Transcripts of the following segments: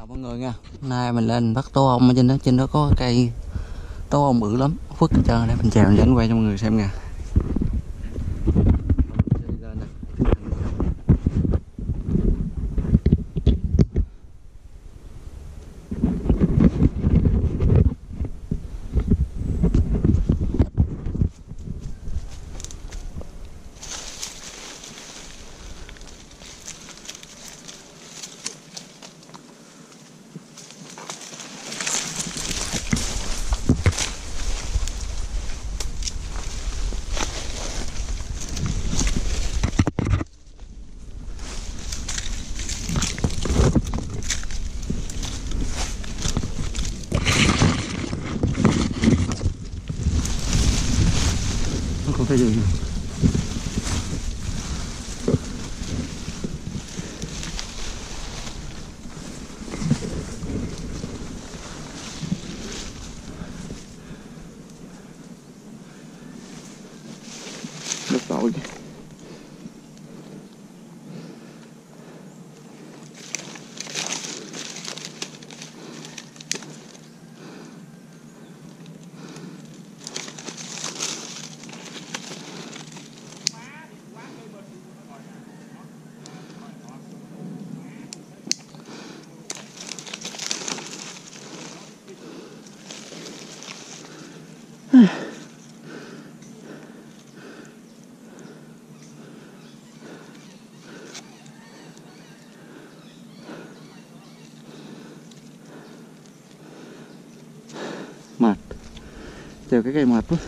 Chào mọi người nha. Hôm nay mình lên bắt tố ong ở trên đó có cây tố ong bự lắm, phức hết trơn. Để mình chèo mình dẫn quay cho mọi người xem nha. Không thấy gì. Rất tội. Mệt, treo cái cây mệt quá.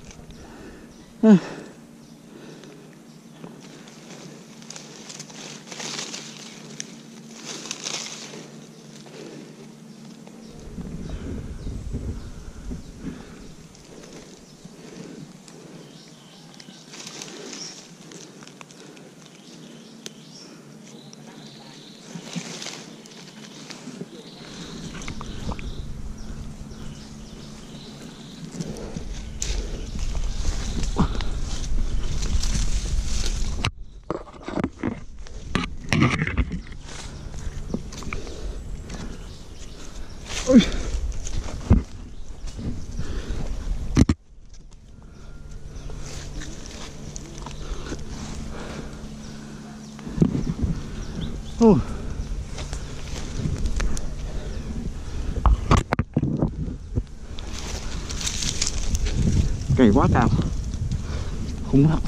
Ôi. Cây quá cao, khủng lắm.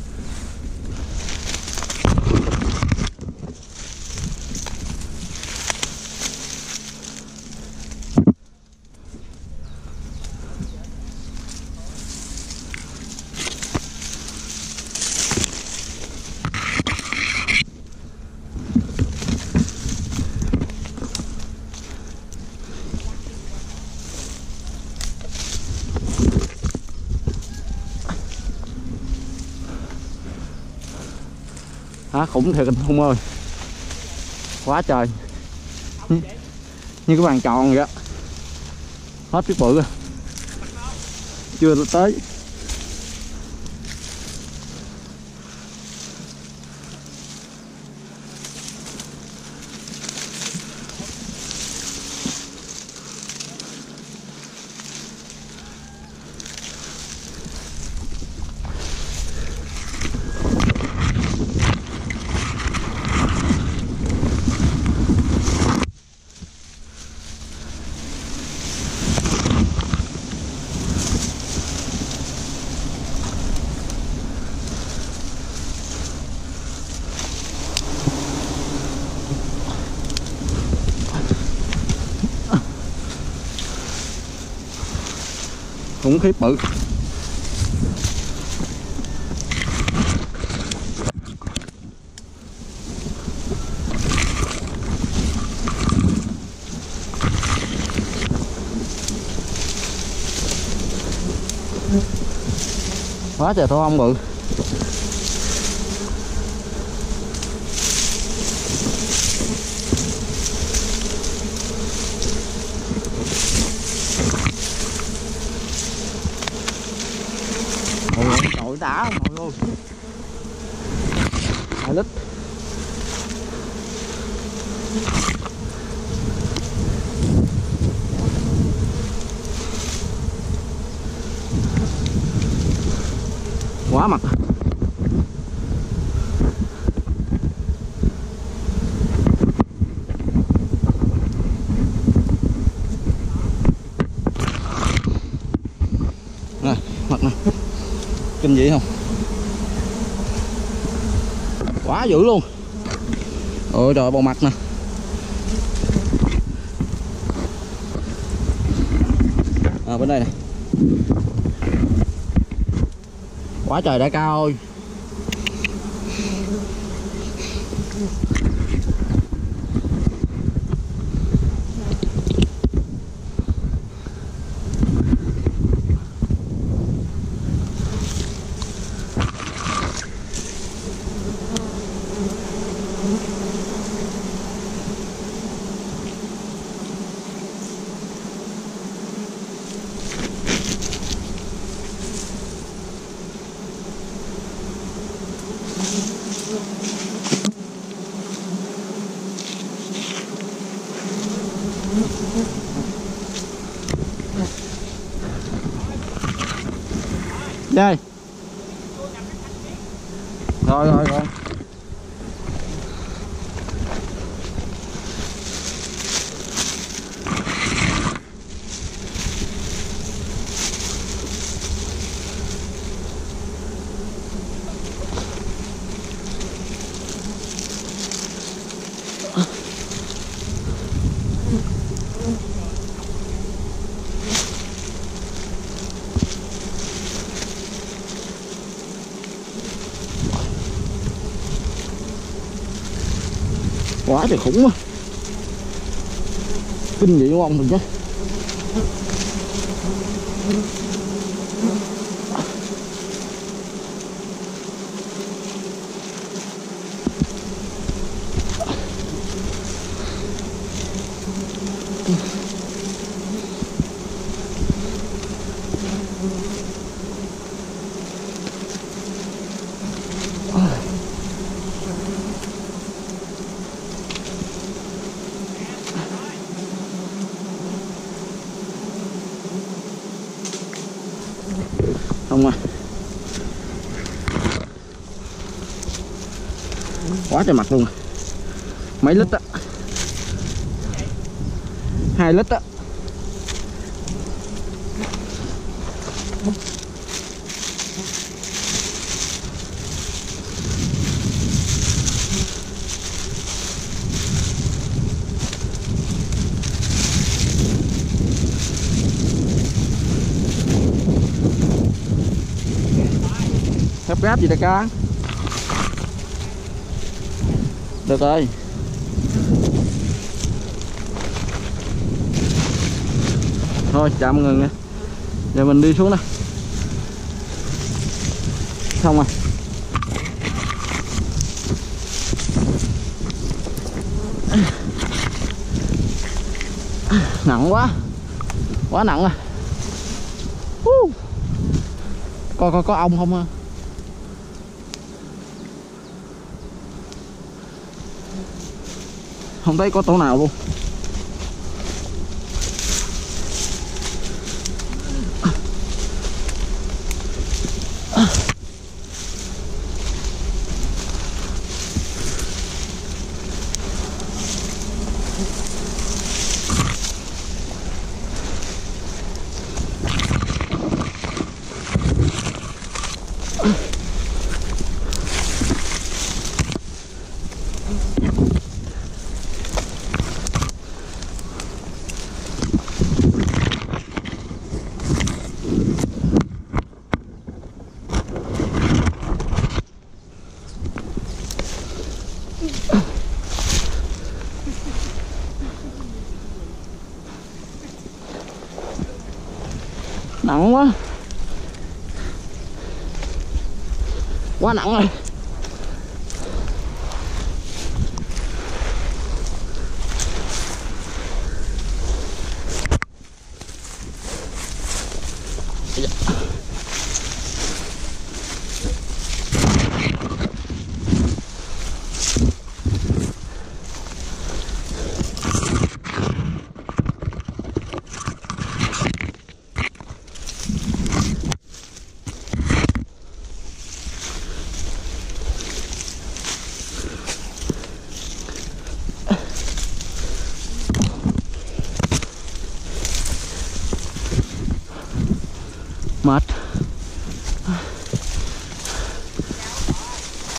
Khủng thiệt anh Hùng ơi, quá trời, như cái bàn tròn vậy đó. Hết cái bự rồi, chưa tới. Khủng khiếp bự. Quá trời tố ong bự. Trời đã không luôn. 2 lít. quá mặt. Này, mặt này. Kinh dị không? Quá dữ luôn. Ôi trời, bầu mặt nè. À, bên đây nè. Quá trời đã cao ơi. Đây. Rồi. Quá trời khủng quá. Kinh dị của ông mình chứ. Không à. Quá trời mặt luôn. Mấy lít á. 2 lít á. Thép gáp gì đại ca? Được rồi. Thôi chào mọi người nha. Giờ mình đi xuống nè. Xong rồi. Nặng quá. Quá nặng rồi. Coi có ong không ha? Không thấy có tổ nào luôn. Nặng quá. Quá nặng rồi. mệt.